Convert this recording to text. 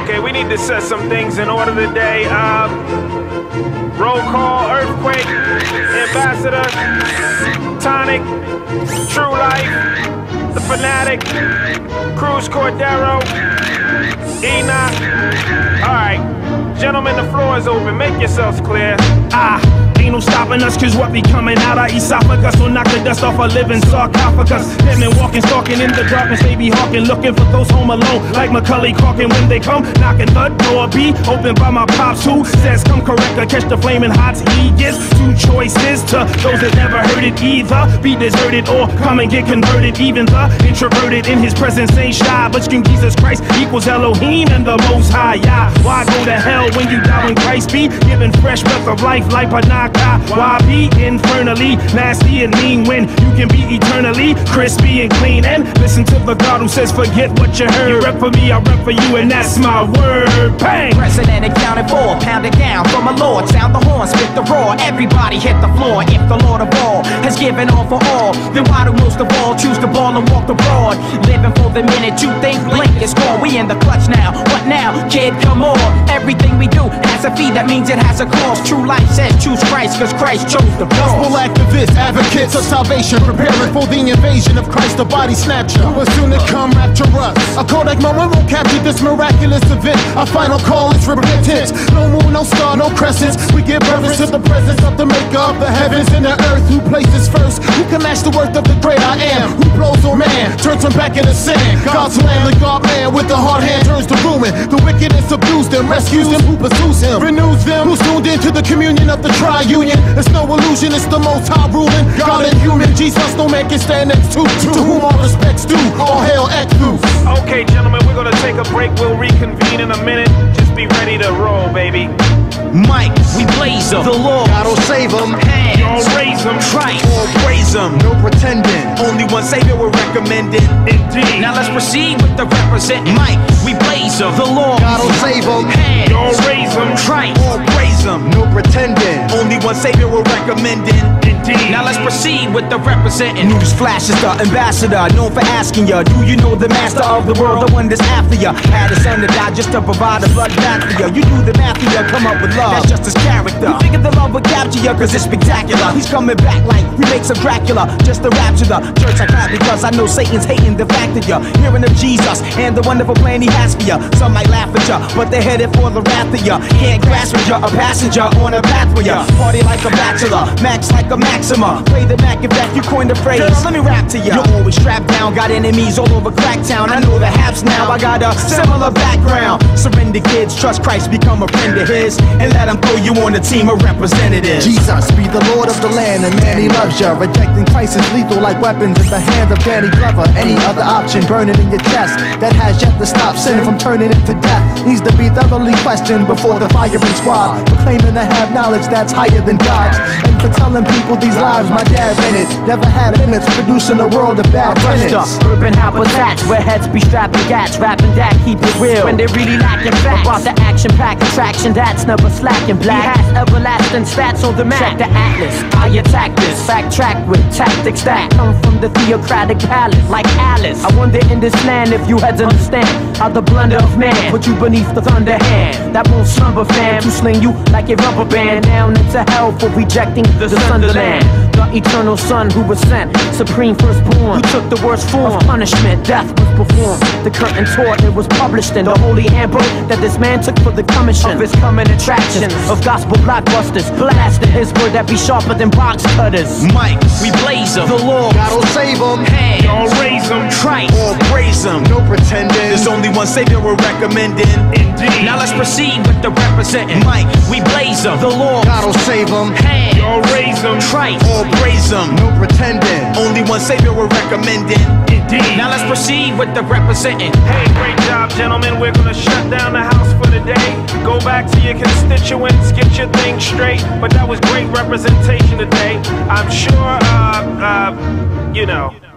Okay, we need to set some things in order today. Roll call, Earthquake, Ambassador, Tonic, True Life, The Fanatic, Cruz Cordero, Enoch. Alright, gentlemen, the floor is open. Make yourselves clear. Ain't no stopping us, cause what be coming out our esophagus will knock the dust off a living sarcophagus. Them and walking, stalking in the darkness, they be hawking, looking for those home alone, like Macaulay Culkin when they come, knocking the door be opened by my pops who says come correct or catch the flaming hots. He gives two choices to those that never heard it, either be deserted or come and get converted. Even the introverted in his presence ain't shy, but you Jesus Christ equals Elohim and the Most High. Yeah, why go to hell when you die when Christ be given fresh breath of life like Panaka? Why be infernally nasty and mean when you can be eternally crispy and clean? And listen to the God who says forget what you heard. You rep for me, I rep for you, and that's my word. Bang! Precedent accounted for, pound it down from a lord. Sound the horn, spit the roar. Everybody hit the floor. If the Lord of all has given all for all, then why do most of all choose the ball and walk abroad? Living for the minute you think blink is gone. We in the clutch now. What now, kid? Come on. Everything we do has a fee. That means it has a cost. True life says choose Christ, cause Christ chose the gospel activists, advocates of salvation, preparing for the invasion of Christ, the body snatcher, who is soon to come rapture us. A Kodak moment will capture this miraculous event. Our final call is repentance. No moon, no star, no crescents. We give reverence to the presence of the maker of the heavens and the earth, who places first. Who can match the worth of the great I am? Who blows on man, turns him back into sand. God's lamb, the God man with the hard hand turns to ruin. The wicked and subdues them, rescues them who pursues him, renews them who's tuned into the communion of the tri-union. It's no illusion, it's the Most High ruling. God and human, Jesus no man can stand next to whom all respects due. All hail Ekthus. Okay, gentlemen, we're gonna take a break. We'll reconvene in a minute. Just be ready to roll, baby. Mike, we blaze them. The Lord, God'll save them. Hands, y'all raise them. Christ, or praise them. No pretending. Only one Savior we're recommending. Indeed. Now let's proceed with the representing. Mike, we blaze them. The Lord, God'll save them. Hands, y'all raise them. Christ, or praise them. No pretending. Only one Savior we're recommending. Indeed. Now let's proceed with the representing. News flash is the ambassador, known for asking ya, do you know the master of the world, the one that's after ya? Had a son to die just to provide a blood bath for ya. You do the math for ya, come up with love. That's just his character. You figured the love would capture ya, cause it's spectacular. He's coming back like remakes of Dracula, just to rapture the church I clap because I know Satan's hating the fact that ya hearing of Jesus and the wonderful plan he has for ya. Some might laugh at ya, but they're headed for the wrath of ya. Can't grasp with ya, a passenger on a path with ya. Party like a bachelor, max like a maxima. Play the Mac if that you coined the phrase. Girl, let me rap to ya. You're always strapped down, got enemies all over Cracktown. I know the haps now, I got a similar background. Surrender kids, trust Christ, become a friend of his, and let him throw you on a team of representatives. Jesus be the Lord of the land, and man he loves ya. Rejecting Christ is lethal like weapons in the hand of Danny Glover. Any other option burning in your chest that has yet to stop sin from turning into death needs to be thoroughly questioned before the firing squad. For claiming to have knowledge that's higher than God's, and for telling people these lives my dad rented. Never had limits, producing a world of bad tenants. Urban habitats where heads be strapping gats, rapping that keep it real when they really lacking facts. About the action-packed attraction that's never slacking. Black has everlasting stats on the map. Check the atlas, I attack this. Backtrack with tactics that come from the theocratic palace, like Alice. I wonder in this land if you had to understand how the blunder of man put you beneath the thunder hand. That won't slumber, fam, to sling you like a rubber band down into hell for rejecting the Sunderland. The eternal son who was sent, supreme firstborn, who took the worst form of punishment, death was performed. The curtain tore, it was published in the holy handbook that this man took for the commission of his coming attractions of gospel blockbusters. Blasted his word that be sharper than box cutters. Mike, we blaze them. The Lord, God'll save them. Hands, y'all raise them. Christ, or praise them. No pretending. There's only one Savior we're recommending. Indeed. now let's proceed with the representing. Mike, we blaze them. The Lord, God'll save them. Hands, y'all raise them. Christ, or praise them. No pretending. Only one Savior we're recommending. Indeed. now let's proceed with the representing. Hey, great job, gentlemen. We're gonna shut down the house for the day. Go back to your constituents, get your thing straight. But that was great representation today. I'm sure, you know.